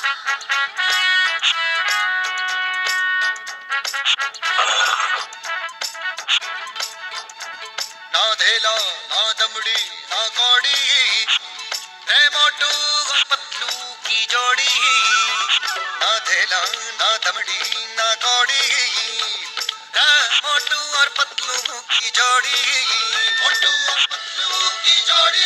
ना धेला ना दमड़ी ना कौड़ी, रे मोटू और पतलू की जोड़ी। ना धेला ना दमड़ी ना कौड़ी, रे मोटू और पतलू की जोड़ी। मोटू और पतलू की जोड़ी,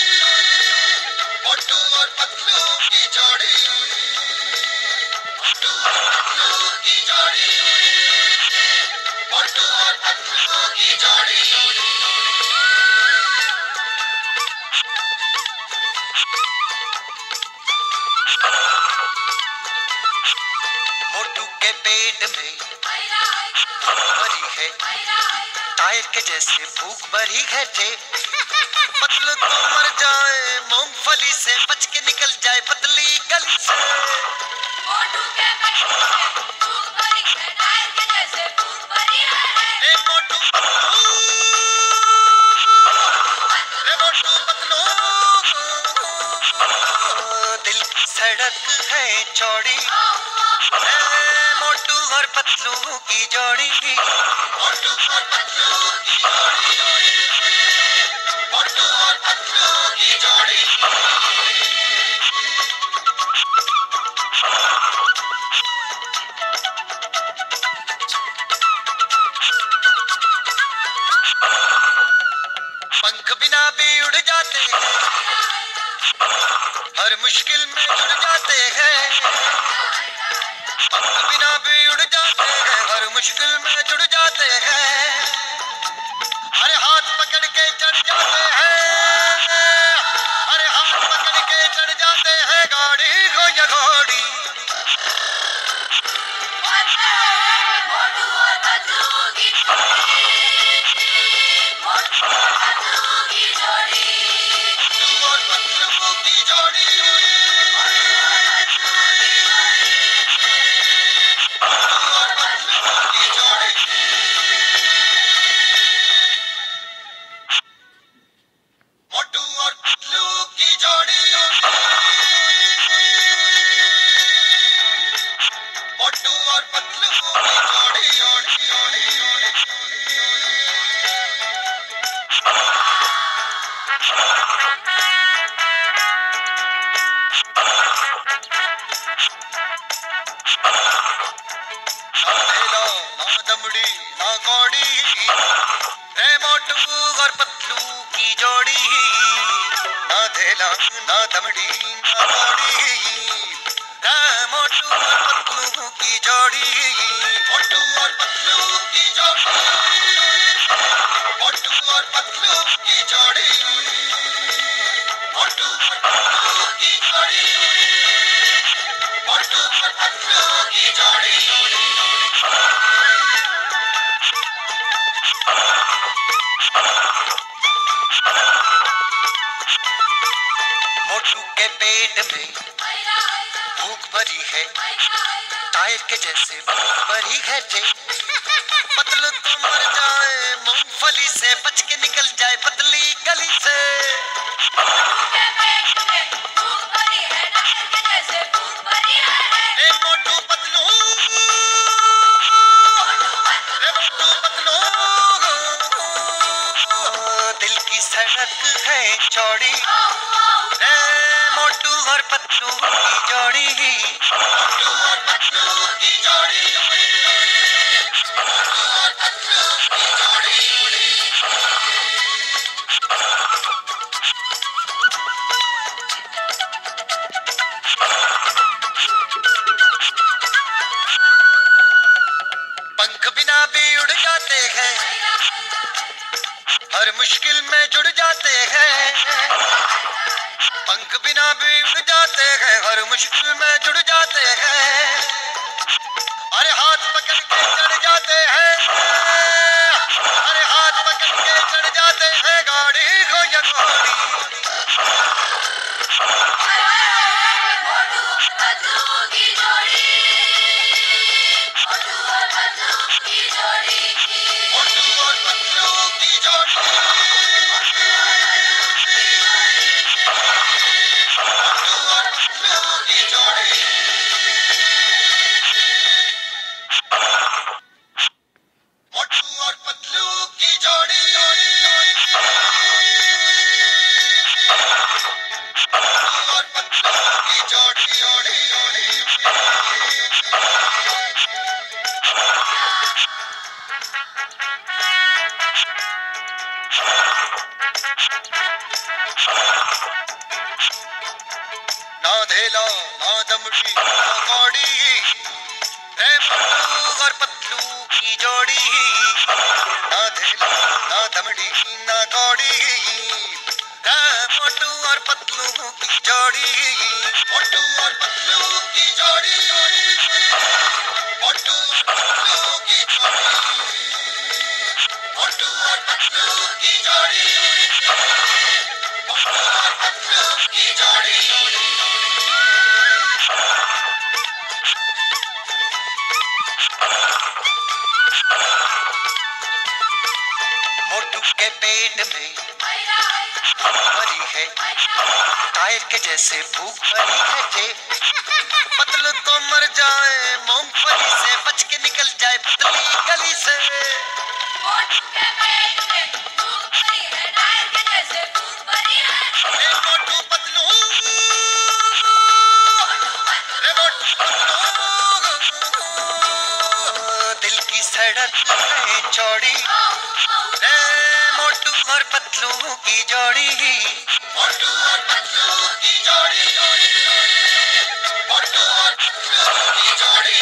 मोटू और पतलू की जोड़ी, मोटू और पतलू की जोड़ी, मोटू और पतलू की जोड़ी। मोटू के पेट में भूख भरी है, टायर के जैसे भूख भरी है थे। पतलू तो मर जाए, मूंगफली से बच के निकल जाए पतली गली से। मोटू के पेट में भूख भरी है, टायर के जैसे भूख भरी है। रे मोटू पतलू, रे मोटू पतलू, दिल की सड़क है चौड़ी, मोटू और पतलू की जोड़ी। मोटू और पतलू की जोड़ी, मोटू और पतलू की जोड़ी। पंख बिना भी उड़ जाते हैं, हर मुश्किल में जुड़ जाते हैं। पंख बिना भी उड़ जाते हैं, हर मुश्किल में जुड़ जाते हैं। अरे हाथ पकड़ के चढ़ जाते हैं, अरे हाथ पकड़ के चढ़ जाते हैं गाड़ी को या घोड़ी। मोटू और पतलू की जोड़ी, मोटू और पतलू की जोड़ी, मोटू और पतलू की जोड़ी। मोटू और पतलू की जोड़ी, मोटू और पतलू की जोड़ी, जोड़ी, जोड़ी, जोड़ी। ना धेला ना दमड़ी ना कौड़ी, रे मोटू और पतलू की जोड़ी। ना धेला ना दमड़ी ना कौड़ी, रे मोटू और पतलू की जोड़ी। मोटू और पतलू की जोड़ी, मोटू और पतलू की जोड़ी, मोटू और पतलू की जोड़ी, मोटू और पतलू की जोड़ी। मोटू के पेट में भूख भरी है, टायर के जैसे भूख भरी है थे। पतलू तो मर जाए, मूंगफली से बच के निकल जाए पतली गली से। मोटू के पेट में भूख भरी है, टायर के जैसे भूख भरी है। रे मोटू पतलू, रे मोटू पतलू, दिल की सड़क है चौड़ी, रे मोटू और पतलू की जोड़ी। मोटू और पतलू की जोड़ी, मोटू और पतलू की जोड़ी। पंख बिना भी उड़ जाते हैं, हर मुश्किल में जुड़ जाते हैं। पंख बिना भी उड़ जाते हैं, हर मुश्किल में जुड़ जाते हैं। अरे हाथ पकड़ के चढ़ जाते हैं, अरे हाथ पकड़ के चढ़ जाते हैं गाड़ी को या घोड़ी। मोटू और पतलू की जोड़ी, मोटू और पतलू की जोड़ी, मोटू और पतलू की जोड़ी, मोटू और पतलू की जोड़ी। ना धेला ना दमड़ी ना कौड़ी, रे मोटू और पतलू की जोड़ी। ना धेला ना दमड़ी ना कौड़ी, रे मोटू और पतलू की जोड़ी। मोटू और पतलू की जोड़ी, मोटू और पतलू की जोड़ी, मोटू और पतलू की जोड़ी, मोटू और पतलू की जोड़ी। मोटू के पेट में भूख भरी है, टायर के जैसे भूख भरी है जे। पतलू तो मर जाए मूंगफली से, बच के निकल जाए पतली गली से। मोटू के पेट में भूख भरी है, टायर के जैसे भूख भरी है। रे मोटू पतलू, रे मोटू पतलू, दिल की सड़क है चौड़ी, रे मोटू और पतलू की जोड़ी। मोटू और पतलू की जोड़ी, मोटू और पतलू की जोड़ी।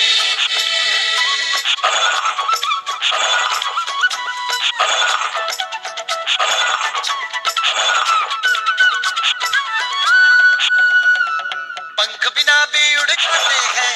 पंख बिना भी उड़ जाते हैं,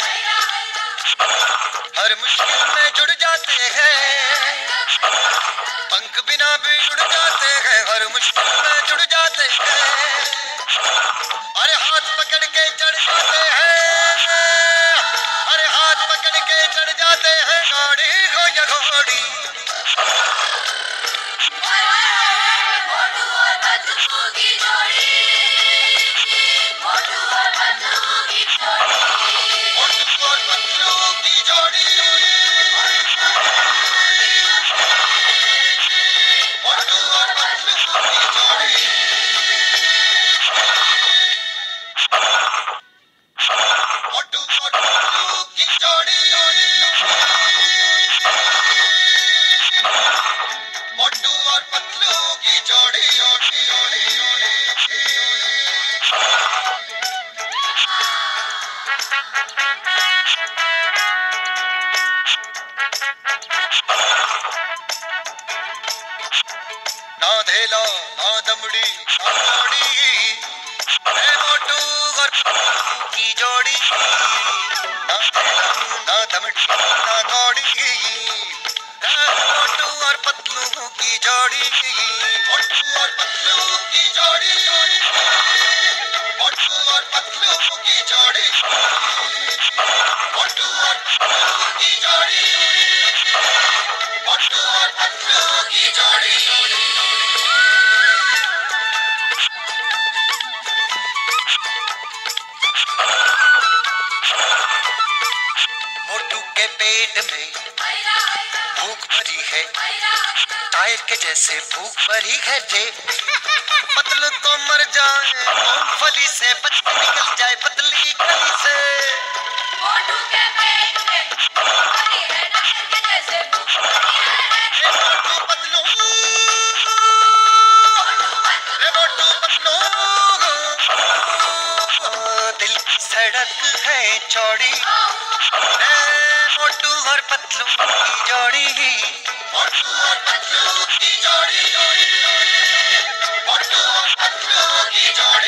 हर मुश्किल में जुड़ जाते हैं। पंख बिना भी उड़ जाते हैं, हर मुश्किल में जुड़ जाते हैं। अरे हाथ पकड़ के चढ़ जाते हैं, अरे हाथ पकड़ के चढ़ जाते हैं गाड़ी को या घोड़ी। मोटू और पतलू की जोड़ी, मोटू और पतलू की जोड़ी, मोटू और पतलू की जोड़ी, मोटू और पतलू की जोड़ी। मोटू और पतलू की जोड़ी, मोटू और पतलू की जोड़ी। ना धेला ना दमड़ी ना कौड़ी, रे मोटू और पतलू की जोड़ी। ना धेला ना दमड़ी ना कौड़ी, रे मोटू और पतलू की जोड़ी। मोटू और पतलू की जोड़ी, मोटू और पतलू की जोड़ी, मोटू और पतलू की जोड़ी, मोटू और पतलू की जोड़ी। मोटू के पेट में भूख भरी है, टायर के जैसे भूख भरी है जे। पतलू तो मर जाए मूंगफली से, बच के निकल जाए पतली गली से। मोटू के पेट में भूख भरी है, टायर के जैसे भूख भरी है। मोटू पतलू, रे मोटू पतलू, दिल की सड़क है चौड़ी, रे मोटू और पतलू की जोड़ी। मोटू और पतलू की जोड़ी, मोटू और पतलू की जोड़ी।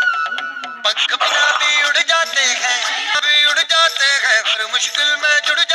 पंख बिना भी उड़ जाते हैं, भी उड़ जाते हैं, हर मुश्किल में जुड़